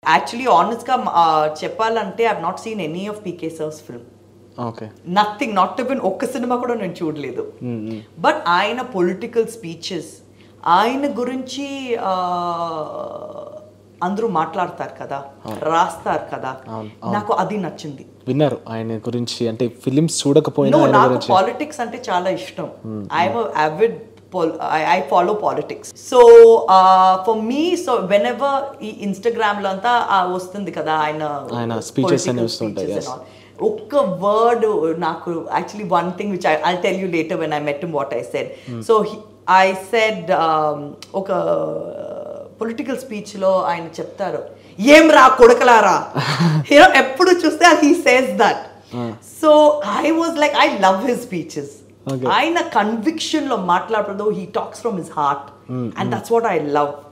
Actually ఆనెస్ట్గా చెప్పాలంటే I have not seen any of PK sir's film. Okay. Nothing, not even ఒక్క సినిమా కూడా నేను చూడలేదు. బట్ ఆయన పొలిటికల్ స్పీచెస్, ఆయన గురించి అందరూ మాట్లాడతారు కదా, రాస్తారు కదా, నాకు అది నచ్చింది. విన్నారు ఆయన గురించి, అంటే ఫిలిమ్స్ చూడకపోయినా నాకు పాలిటిక్స్ అంటే చాలా ఇష్టం. I'm avid I follow politics. So for me, so whenever ఈ ఇన్స్టాగ్రామ్ లో అంతా వస్తుంది కదా ఆయన స్పీచెస్ అని వస్తుంటాయి. ఒక్క వర్డ్ నాకు actually one thing which I'll tell you later when I met him what I said. So I said ఒక పొలిటికల్ స్పీచ్ లో ఆయన చెప్తారు, ఏం రా కొడకలారా, ఎప్పుడు చూస్తే he says that. So I was like, I love his speeches. ఆయన conviction లో మాట్లాడదు, he talks from his heart, and that's what I love.